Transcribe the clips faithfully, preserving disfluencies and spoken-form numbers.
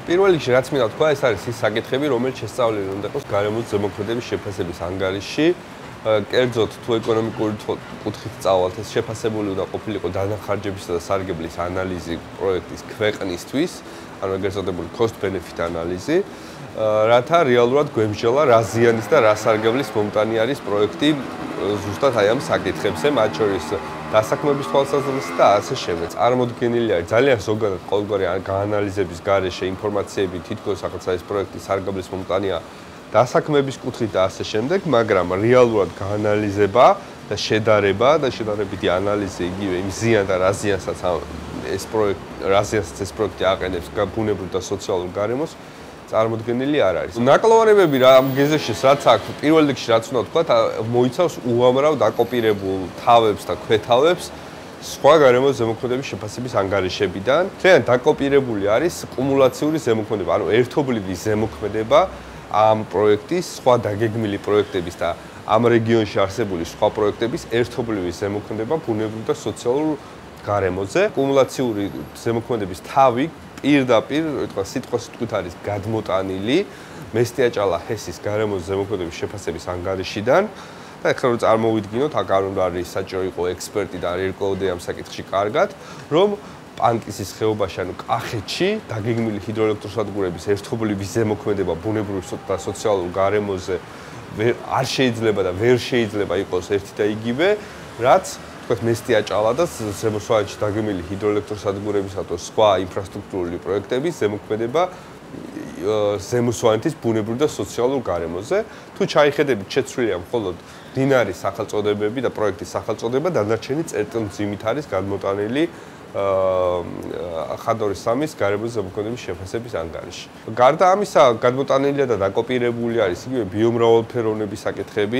პირველ რიგში რაც მინდა თქვა, ეს არის ის საკითხები, რომელიც შესწავლილი უნდა იყოს გარემოს ზემოქმედების შეფასების ანგარიში. კერძოდ თუ ეკონომიკური კუთხით წავალთ, ეს შეფასებული უნდა ყოფილიყო დანახარჯებისა და სარგებლის ანალიზი პროექტის ქვეყნისთვის, ანუ ეგრეთ წოდებული cost benefit ანალიზი, რათა რეალურად გვემსჯელა რა ზიანის და რა სარგებლის მომტანი არის პროექტი ზუსტად აი ამ საკითხებზე, მათ შორის დასაქმების თვალსაზრისით და ასე შემდეგ. წარმოდგენილი არის ძალიან ზოგადად ყოველგვარი გაანალიზების გარეშე ინფორმაციები თითქოს რაღაცა ეს პროექტის სარგებლის მომტანია დასაქმების კუთხით და ასე შემდეგ, მაგრამ რეალურად გაანალიზება და შედარება და შედარებითი ანალიზი იგივე იმ ზიან და რა ზიანსაც ეს პროექტი, რა ზიანსაც ეს პროექტი აყენებს ბუნებრივ და სოციალურ გარემოს წარმოდგენილი არ არის. ნაკლოვანებები რა ამ გეზეშეს რაც აქვს, პირველ რიგში რაც უნდა ვთქვა, მოიცავს უამრავ დაკოპირებულ თავებს და ქვეთავებს სხვა გარემოს ზემოქმედების შეფასების ანგარიშებიდან. ძალიან დაკოპირებული არის კუმულაციური ზემოქმედება, ანუ ერთობლივი ზემოქმედება ამ პროექტის, სხვა დაგეგმილი პროექტების და ამ რეგიონში არსებული სხვა პროექტების ერთობლივი ზემოქმედება ბუნებრივ და სოციალურ გარემოზე. კუმულაციური ზემოქმედების თავი პირდაპირ, ეთქვა სიტყვა სიტყვით არის გადმოტანილი მესტიაჭალა ჰესის გარემოს ზემოქმედების შეფასების ანგარიშიდან და ეხლა რომ წარმოვიდგინოთ, აქ არ უნდა არის საჭირო იყო ექსპერტი და არ ერკვეოდე ამ საკითხში კარგად, რომ პანკისის ხეობაში, ანუ კახეთში დაგეგმილი ჰიდროელექტროსადგურების ერთობლივი ზემოქმედება ბუნებრივ და სოციალურ გარემოზე არ შეიძლება და ვერ შეიძლება იყოს ერთი და იგივე, რაც თქვათ მესტიაჭალა და ზემოსვანეთში დაგეგმილი ჰიდროელექტროსადგურებისა და სხვა ინფრასტრუქტურული პროექტების ზემოქმედება ზემოსვანეთის ბუნებრივ და სოციალურ გარემოზე. თუ ჩაიხედებით, შეცვლილია მხოლოდ დინარის სახელწოდებები და პროექტის სახელწოდება, დანარჩენი წერტილმძიმით არის გადმოტანილი ხადორის სამის გარემოს ზემოქმედების შეფასების ანგარიში. გარდა ამისა, გადმოტანილია და დაკოპირებული არის იგივე ბიომრავალფეროვნების საკითხები,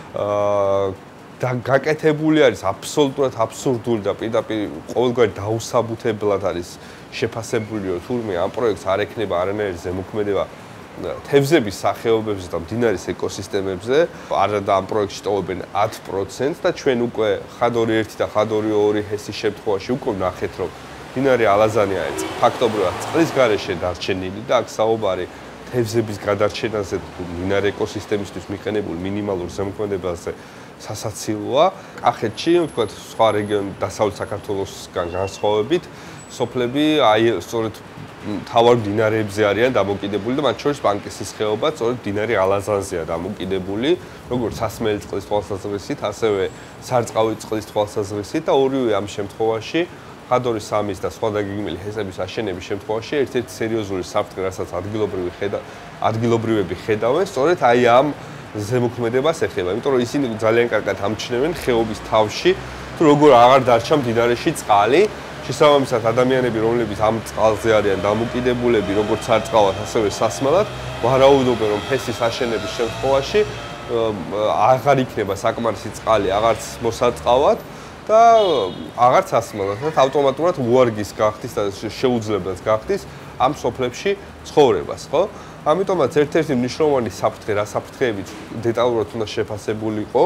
და გაკეთებული არის აბსოლუტურად აბსურდული და პირდაპირ ყოველგვარი დაუსაბუთებლად არის შეფასებული, რომ თურმე ამ პროექტს არ ექნება არანაირი ზემოქმედება თევზების სახეობებზე და მდინარის ეკოსისტემებზე, არა და ამ პროექტში ტოვებენ ათ პროცენტს და ჩვენ უკვე ხადორი ერთი და ხადორი ორი ჰესის შემთხვევაში უკვე ვნახეთ, რომ მდინარე ალაზანია ფაქტობრივად წყლის გარეშე დარჩენილი და აქ საუბარი თევზების გადარჩენაზე მდინარე ეკოსისტემისთვის მიყენებულ მინიმალურ ზემოქმედებაზე სასაცილოა. კახეთში, ვთქვათ, სხვა რეგიონ დასავლეთ საქართველოსგან განსხვავებით, სოფლები აი სწორედ მთავარ მდინარეებზე არიან დამოკიდებული და მათ შორის პანკისის ხეობა სწორედ მდინარე ალაზანზეა დამოკიდებული, როგორც სასმელი წყლის თვალსაზრისით, ასევე სარწყავი წყლის თვალსაზრისით და ორივე ამ შემთხვევაში ხადორის სამის და სხვა დაგეგმილი ჰესების აშენების შემთხვევაში ერთ-ერთი სერიოზული საფრთხე, რასაც ადგილობრივი ხედა ადგილობრივები ხედავენ, სწორედ აი ამ ზემოქმედებას ეხება, იმიტომ რომ ისინი ძალიან კარგად ამჩნევენ ხეობის თავში, თუ როგორ აღარ დარჩა მდინარეში წყალი, შესაბამისად ადამიანები, რომლებიც ამ წყალზე არიან დამოკიდებულები, როგორც სარწყავად, ასევე სასმელად, ვარაუდობენ, რომ ჰესის აშენების შემთხვევაში აღარ იქნება საკმარისი წყალი აღარც მოსაწყავად და აღარც სასმელად, ავტომატურად უარგის გახდის და შეუძლებელს გახდის ამ სოფლებში ცხოვრებას, ხო? ამიტომაც ერთ-ერთი მნიშვნელოვანი საფრთხე, რა საფრთხეებიც დეტალურად უნდა შეფასებულიყო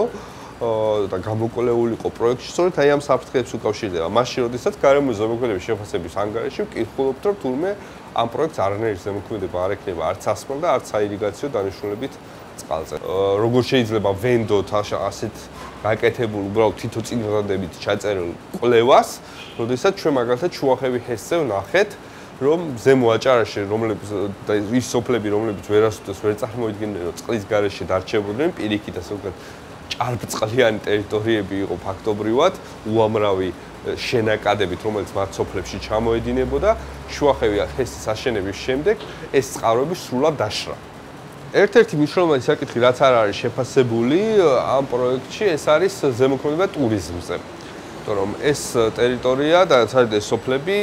და გამოკვლეულიყო პროექტში, სწორედ აი ამ საფრთხეებს უკავშირდება. მაშინ, როდესაც გარემოს ზემოქმედების შეფასების ანგარიში ვკითხულობთ, რომ თურმე ამ პროექტს არანაირი ზემოქმედება არ ექნება არც სასმელ და არც საირიგაციო დანიშნულებით წყალზე. როგორ შეიძლება ვენდოთ ასეთ გაკეთებულ უბრალოდ თითო წინადადებით ჩაწერილ კვლევას, როდესაც ჩვენ მაგალითად შუახევი ჰესზე ვნახეთ, რომ ზემო აჭარაში, რომლებიც და ის სოფლები, რომლებიც ვერასოდეს ვერ წარმოიდგინდნენ, რომ წყლის გარეშე დარჩებოდნენ, პირიქით ასე ვთქვათ, ჭარბწყლიანი ტერიტორიები იყო ფაქტობრივად, უამრავი შენაკადებით, რომელიც მათ სოფლებში ჩამოედინებოდა, შუახევი ჰესის აშენების შემდეგ ეს წყაროები სრულად დაშრა. ერთ-ერთი მნიშვნელოვანი საკითხი, რაც არ არის შეფასებული ამ პროექტში, ეს არის ზემოქმედება ტურიზმზე. რომ ეს ტერიტორია და ეს სოფლები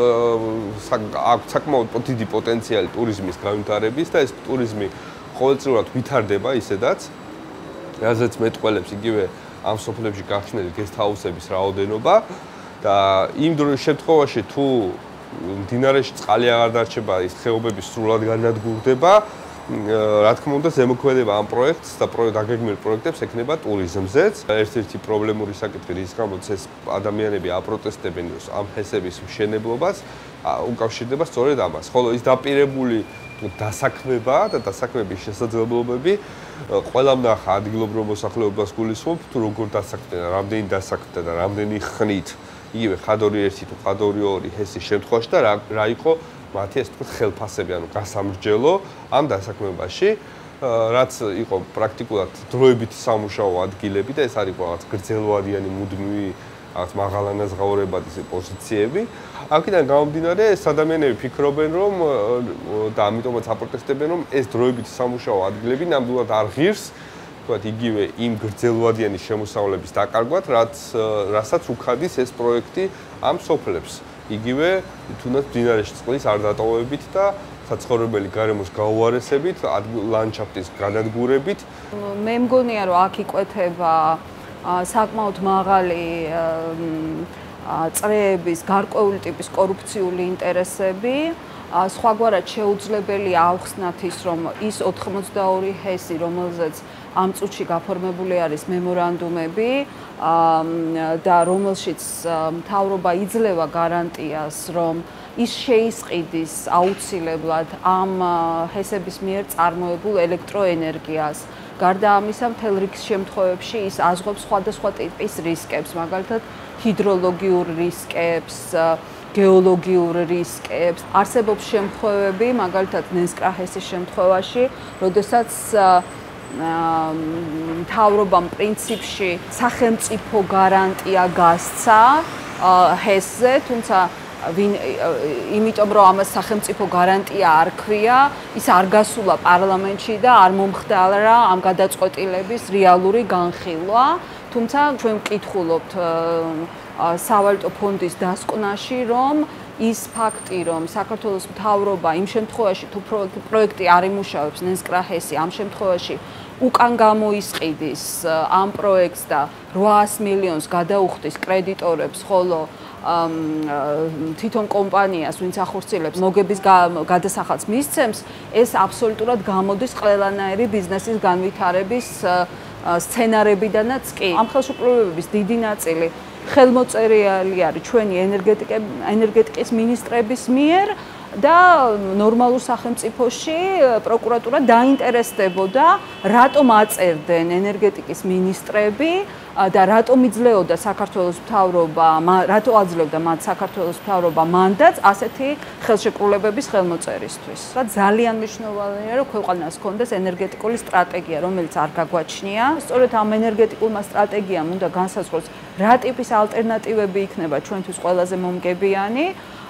აქვს საკმაოდ დიდი პოტენციალი ტურიზმის განვითარების და ეს ტურიზმი ყოველწლიურად ვითარდება ისედაც, რაზეც მეტყველებს იგივე ამ სოფლებში გახსნილი გესტჰაუსების რაოდენობა და იმ დროის შემთხვევაში თუ მდინარეში წყალი აღარ დარჩება, ის ხეობები სრულად განადგურდება რა თქმა უნდა, ზემოქმედება ამ პროექტს და დაგეგმილ პროექტებს ექნება ტურიზმზეც. ერთ-ერთი პრობლემური საკითხი, რის გამოც ეს ადამიანები აპროტესტებენ ამ ჰესების მშენებლობას, უკავშირდება სწორედ ამას. ხოლო ის დაპირებული დასაქმება და დასაქმების შესაძლებლობები ყველა ნახა ადგილობრივ მოსახლეობას გულისხმობ, თუ როგორ დასაქმდა, რამდენი დასაქმდა და რამდენი ხნით იგივე ხადორი ერთი თუ ხადორი ორი ჰესის შემთხვევაში და რა რა იყო მათი ეს თქო ხელფასები, ანუ გასამრჯელო ამ დასაქმებაში, რაც იყო პრაქტიკულად დროებითი სამუშაო ადგილები და ეს არის რაღაც გრძელვადიანი მუდმივი რაღაც მაღალანაზღაურებადი პოზიციები. აქედან გამომდინარე, ეს ადამიანები ფიქრობენ, რომ და ამიტომაც აპროტესტებენ, რომ ეს დროებითი სამუშაო ადგილები ნამდვილად არ ღირს, თქვათ იგივე იმ გრძელვადიანი შემოსავლების დაკარგვად, რაც რასაც უხადის ეს პროექტი ამ სოფლებს. იგივე თუნდაც მდინარეში წყლის არ დატოვებით და საცხოვრებელი გარემოს გაუარესებით, ლანდშაფტის განადგურებით. მე მგონია, რომ აქ იკვეთება საკმაოდ მაღალი წრეების გარკვეული ტიპის კორუფციული ინტერესები. სხვაგვარად შეუძლებელი ავხსნათ ის, რომ ის ოთხმოცდაორი ჰესი, რომელზეც ამ წუთში გაფორმებული არის მემორანდუმები და რომელშიც მთავრობა იძლევა გარანტიას, რომ ის შეისყიდის აუცილებლად ამ ჰესების მიერ წარმოებულ ელექტროენერგიას. გარდა ამისა, მთელ რიგ შემთხვევებში ის აზღვევს სხვადასხვა ტიპის რისკებს, მაგალითად ჰიდროლოგიურ რისკებს, გეოლოგიურ რისკებს. არსებობს შემთხვევები, მაგალითად ნენსკრა-ჰესის შემთხვევაში, როდესაც მთავრობამ პრინციპში სახელმწიფო გარანტია გასცა ჰესზე, თუმცა იმიტომ რომ ამას სახელმწიფო გარანტია არ ქვია, ის არ გასულა პარლამენტში და არ მომხდარა ამ გადაწყვეტილების რეალური განხილვა. თუმცა ჩვენ ვკითხულობთ სავალუტო ფონდის დასკვნაში, რომ ის ფაქტი, რომ საქართველოს მთავრობა იმ შემთხვევაში თუ პროექტი არ იმუშავებს ნენსკრა-ჰესი, ამ შემთხვევაში უკან გამოისყიდის ამ პროექტს და რვაას მილიონს გადაუხდის კრედიტორებს, ხოლო თვითონ კომპანიას, ვინც ახორციელებს მოგების გადასახადს მისცემს, ეს აბსოლუტურად გამოდის ყველანაირი ბიზნესის განვითარების სცენარებიდანაც კი. ამ ხელშეკრულებების დიდი ნაწილი ხელმოწერილი არის ჩვენი ენერგეტიკის მინისტრების მიერ და ნორმალურ სახელმწიფოში პროკურატურა დაინტერესდებოდა, რატომ აწერდნენ ენერგეტიკის მინისტრები და რატომ იძლეოდა საქართველოს მთავრობა, რატო აძლევდა მათ საქართველოს მთავრობა მანდატს ასეთი ხელშეკრულებების ხელმოწერისთვის. და ძალიან მნიშვნელოვანია, რომ ქვეყანას ჰქონდეს ენერგეტიკული სტრატეგია, რომელიც არ გაგვაჩნია. სწორედ ამ ენერგეტიკულმა სტრატეგიამ უნდა განსაზღვროს, რა ტიპის ალტერნატივები იქნება ჩვენთვის ყველაზე მომგებიანი.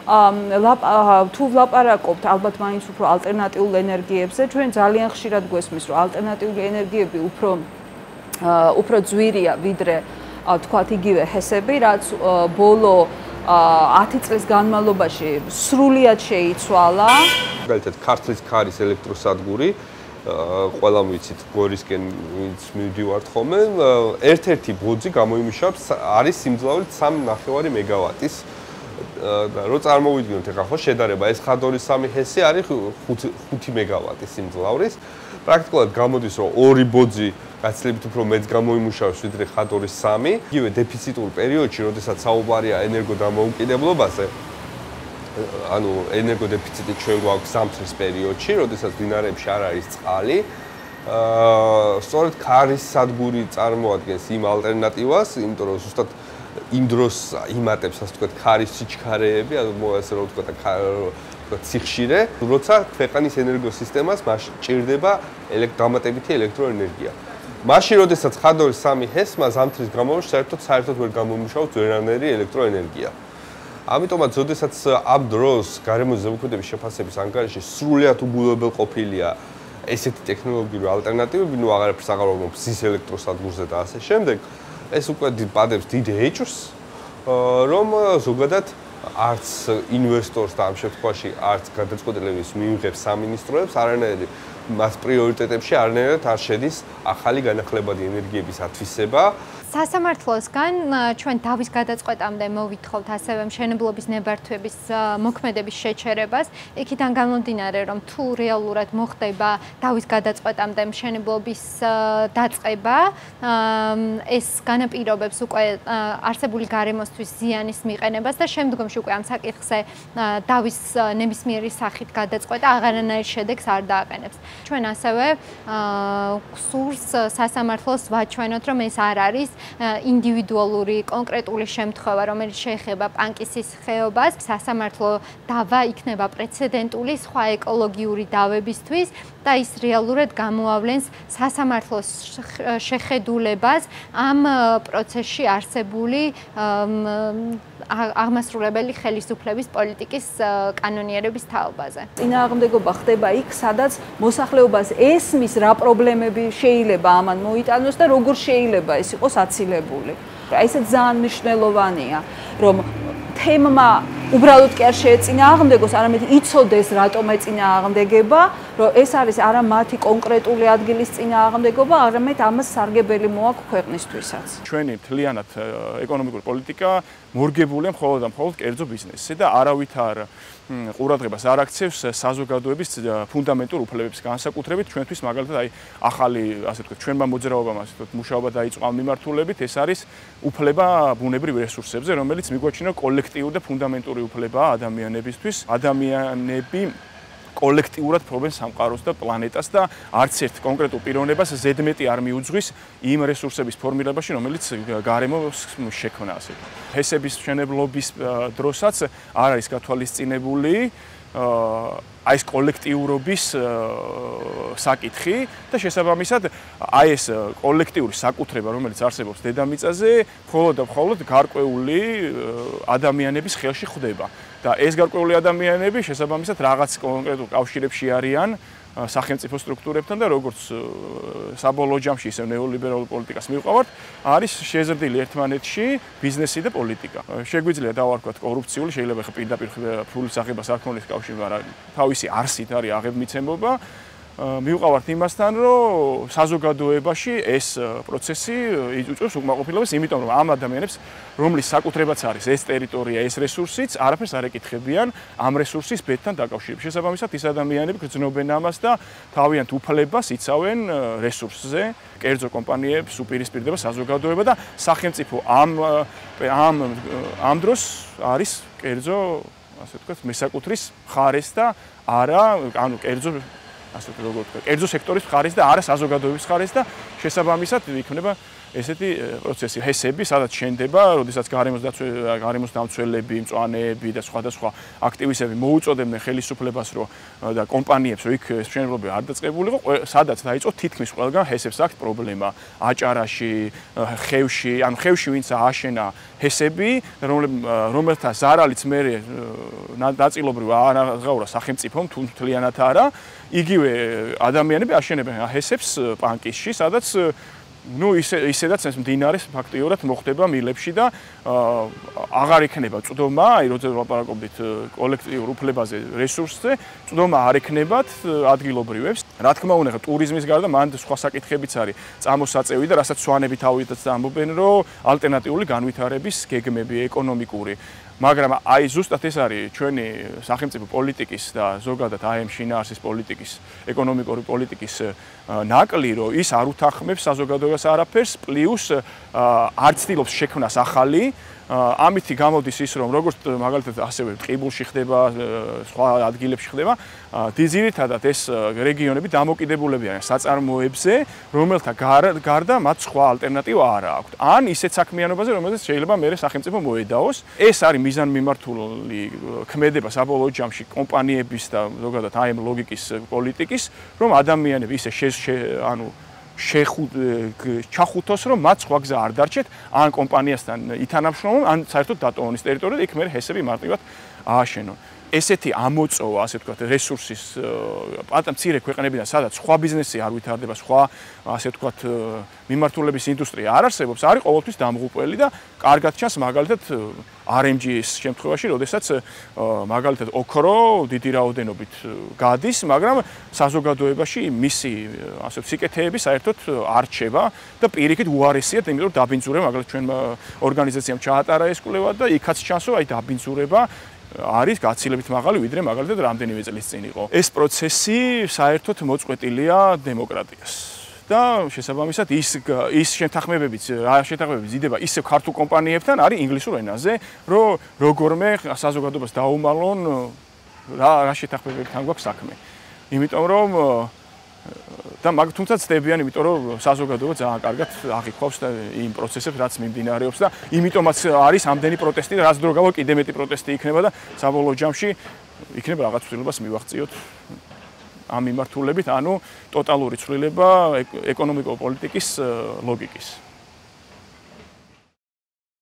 თუ ვლაპარაკობთ ალბათ მაინც უფრო ალტერნატიულ ენერგიებზე, ჩვენ ძალიან ხშირად გვესმის, რომ ალტერნატიული ენერგიები უფრო უფრო ძვირია ვიდრე თქვათ იგივე ჰესები, რაც ბოლო ათი წლის განმავლობაში სრულიად შეიცვალა. მაგალითად, ქართლის ქარის ელექტროსადგური, ყველამ ვიცით, გორისკენ ვინც მივდივართ ხოლმე, ერთ-ერთი ბოძი გამოიმუშავებს, არის სიმძლავრით სამი ნახევარი მეგავატის. და რო წარმოვიდგინოთ ახლა ხო შედარება, ეს ხადორი სამი ჰესი არის ხუთი მეგავატის სიმძლავრის. პრაქტიკულად გამოდის, რომ ორი ბოძი გაცილებით უფრო მეც გამოიმუშავებს ვიდრე ხადორი სამი. იგივე დეფიციტურ პერიოდში, როდესაც საუბარია ენერგოდამოუკიდებლობაზე, ანუ ენერგოდეფიციტი ჩვენ გვაქვს ზამთრის პერიოდში, როდესაც მდინარეებში არ არის წყალი. აა სწორედ ქარის სადგური წარმოადგენს იმ ალტერნატივას, იმიტომ რომ ზუსტად იმ დროს იმატებს, ასე ვთქვათ, ქარის სიჩქარეები, ანუ ასე რომ ვთქვათ, სიხშირე, როცა ქვეყნის ენერგოსისტემას მაშინ ჭირდება დამატებითი ელექტროენერგია. მაშინ, როდესაც ხადორი სამი ჰესმა ზამთრის განმავლობაში საერთოდ საერთოდ ვერ გამომუშავებს ვერანაირი ელექტროენერგია. ამიტომაც, როდესაც ამ დროს გარემოს ზემოქმედების შეფასების ანგარიში სრულიად უბუნებელყოფილია ესეთი ტექნოლოგიური ალტერნატივები, ნუ აღარაფერს აღარ ვამბობ მზის ელექტროსადგურზე და ასე შემდეგ, ეს უკვე პადებს დიდ ეჭვს, რომ ზოგადად არც ინვესტორს და ამ შემთხვევაში არც გადაწყვეტილების მიიღებს სამინისტროებს არანაირი მას პრიორიტეტებში არანაირად არ შედის ახალი განახლებადი ენერგიების ათვისება. სასამართლოსგან ჩვენ დავის გადაწყვეტამდე მოვითხოვთ ასევე მშენებლობის ნებართვების მოქმედების შეჩერებას. იქიდან გამომდინარე, რომ თუ რეალურად მოხდება დავის გადაწყვეტამდე მშენებლობის დაწყება, ეს განაპირობებს უკვე არსებული გარემოსთვის ზიანის მიყენებას და შემდგომში უკვე ამ საკითხზე დავის ნებისმიერი სახით გადაწყვეტა აღარანაირ შედეგს არ დააყენებს. ჩვენ ასევე გსურს სასამართლოს ვაჩვენოთ, რომ ეს არ არის ინდივიდუალური კონკრეტული შემთხვევა, რომელიც შეეხება პანკისის ხეობას. სასამართლო დავა იქნება პრეცედენტული სხვა ეკოლოგიური დავებისთვის და ის რეალურად გამოავლენს სასამართლოს შეხედულებას ამ პროცესში არსებული აღმასრულებელი ხელისუფლების პოლიტიკის კანონიერების თაობაზე. წინააღმდეგობა ხდება იქ, სადაც მოსახლეობას ესმის რა პრობლემები შეიძლება ამან მოიტანოს და როგორ შეიძლება ეს იყოს აცილებული. აი ეს ძალიან მნიშვნელოვანია, რომ თემმა უბრალოდ კი არ შეეწინააღმდეგოს, არამედ იცოდეს რატომ ეწინააღმდეგება, რომ ეს არის არა მათი კონკრეტული ადგილის წინააღმდეგობა, არამედ ამას სარგებელი მოაქვს ქვეყნისთვისაც. ჩვენი მთლიანად ეკონომიკური პოლიტიკა მორგებულია მხოლოდ და მხოლოდ კერძო ბიზნესზე და არავით არ ყურადღებას არ აქცევს საზოგადოების ფუნდამენტურ უფლებებს, განსაკუთრებით ჩვენთვის მაგალითად აი ახალი, ასე ვთქვათ, ჩვენმა მოძრაობამ, ასე ვთქვათ, მუშაობა დაიწყო ამ მიმართულებით, ეს არის უფლება ბუნებრივ რესურსებზე, რომელიც მიგვაჩნია კოლექტიური და ფუნდამენტური უფლებაა ადამიანებისთვის. ადამიანები კოლექტიურად ფლობენ სამყაროს და პლანეტას და არც ერთ კონკრეტულ პიროვნებას ზედმეტი არ მიუძღვის იმ რესურსების ფორმირებაში, რომელიც გარემოს შექმნა, ასე ვთქვათ. ჰესების მშენებლობის დროსაც არ არის გათვალისწინებული აი ეს კოლექტიურობის საკითხი და შესაბამისად აი ეს კოლექტიური საკუთრება, რომელიც არსებობს დედამიწაზე, მხოლოდ და მხოლოდ გარკვეული ადამიანების ხელში ხვდება. და ეს გარკვეული ადამიანები შესაბამისად რაღაც კონკრეტულ კავშირებში არიან სახელმწიფო სტრუქტურებთან და როგორც საბოლოო ჯამში ისე ნეოლიბერალურ პოლიტიკას მივყავართ, არის შეზრდილი ერთმანეთში ბიზნესი და პოლიტიკა. შეგვიძლია დავარქვათ კორუფციული, შეიძლება ხა პირდაპირ ფულის აღებას არ ქონდეს კავშირი, მაგრამ თავისი არსით არის აღებმიცემობა. მივყავართ იმასთან, რომ საზოგადოებაში ეს პროცესი იწვევს უკმაყოფილებას, იმიტომ რომ ამ ადამიანებს, რომლის საკუთრებაც არის ეს ტერიტორია, ეს რესურსიც, არაფერს არ ეკითხებიან ამ რესურსის ბედთან დაკავშირებით. შესაბამისად, ის ადამიანები გრძნობენ ამას და თავიანთ უფლებას იცავენ რესურსზე, კერძო კომპანიებს უპირისპირდება საზოგადოება და სახელმწიფო ამ ამ ამ დროს არის კერძო, ასე ვთქვათ, მესაკუთრის მხარეს და არა, ანუ კერძო ასე როგორ ვთქვათ, კერძო სექტორის მხარეს და არა საზოგადოების მხარეს და შესაბამისად იქნება ესეთი პროცესი, ჰესები, სადაც შენდება, როდესაც გარემოს გარემოს დამცველები, მწვანეები და სხვადასხვა აქტივისტები მოუწოდებენ ხელისუფლებას, რომ და კომპანიებს, რომ იქ მშენებლობა არ დაწყებულიყო, სადაც დაიწყო თითქმის ყველგან ჰესებს აქვს პრობლემა. აჭარაში, ხევში, ანუ ხევში ვინც აშენა ჰესები, რომელთა ზარალიც მე ნაწილობრივ აღაურა სახელმწიფომ, თუ მთლიანად არა, იგივე ადამიანები აშენებენ ჰესებს პანკისში, სადაც ну ისე ისედაც ეს მდინარეს ფაქტიურად მოხდება მილებში და აღარ ექნება წვდომა, აი როცა ვლაპარაკობდით კოლექტიურ უფლებაზე, რესურსზე, წვდომა არ ექნებათ ადგილობრივებს. რა თქმა უნდა, ტურიზმის გარდა მან სხვა საკითხებიც არის. წამოსაწევი და რასაც სვანები თავიდანაც ამბობენ, რომ ალტერნატიული განვითარების გეგმები ეკონომიკური. მაგრამ აი ზუსტად ეს არის ჩვენი სახელმწიფო პოლიტიკის და ზოგადად აი ამ შინაარსის პოლიტიკის, ეკონომიკური პოლიტიკის ნაკლი, რომ ის არ უთანხმებს საზოგადოებას არაფერს, პლუს არ ცდილობს შექმნას ახალი. ამითი გამოდის ის, რომ როგორც მაგალითად ასევე ტყიბულში ხდება, სხვა ადგილებში ხდება, ძირითადად ეს რეგიონები დამოკიდებულები არიან საწარმოებზე, რომელთა გარდა მათ სხვა ალტერნატივა არ აქვს. ან ისეთ საქმიანობაზე, რომელზეც შეიძლება მე სახელმწიფო მოედაოს. ეს არის მიზანმიმართული ქმედება საბოლოო ჯამში კომპანიების და ზოგადად აი ამ ლოგიკის პოლიტიკის, რომ ადამიანები ისე ანუ ჩახუთოს, რომ მათ სხვა გზა არ დარჩეთ, ან კომპანიასთან ითანამშრომლობენ, ან საერთოდ დატოვონ ის ტერიტორია და იქ მე ჰესები მარტივად ააშენონ. ესეთი ამოწოვა, ასე ვთქვათ, რესურსის პატარ მცირე ქვეყნებიდან, სადაც სხვა ბიზნესი არ ვითარდება, სხვა, ასე ვთქვათ, მიმართულების ინდუსტრია არ არსებობს, არის ყოველთვის დამღუპველი და კარგად ჩანს მაგალითად არ ემ ჯი-ის შემთხვევაში, როდესაც მაგალითად ოქრო დიდი რაოდენობით გადის, მაგრამ საზოგადოებაში მისი ასე სიკეთეები საერთოდ არ რჩება და პირიქით უარესია, იმიტომ რომ დაბინძურება, მაგალითად ჩვენ ორგანიზაციამ ჩაატარა ეს კვლევა და იქაც ჩანს, რომ აი დაბინძურება არის გაცილებით მაღალი, ვიდრე მაგალითად რამდენიმე წლის წინ იყო. ეს პროცესი საერთოდ მოწყვეტილია დემოკრატიას. და შესაბამისად ის ის შეთანხმებებიც, რა შეთანხმებებიც იდება ისევ ქართულ კომპანიებთან არის ინგლისურ ენაზე, რომ როგორმე საზოგადოებას დაუმალონ რა რა შეთანხმებებთან გვაქვს საქმე. იმიტომ რომ და მაგ თუმცა ცდებიან, იმიტომ რომ საზოგადოება ძალიან კარგად აღიქვავს და იმ პროცესებს, რაც მიმდინარეობს და იმიტომაც არის ამდენი პროტესტი და რაც დრო გავა კიდე მეტი პროტესტი იქნება და საბოლოო ჯამში იქნება რაღაც ცვლილებას მივაღწიოთ ამ მიმართულებით, ანუ ტოტალური ცვლილება ეკონომიკურ პოლიტიკის ლოგიკის.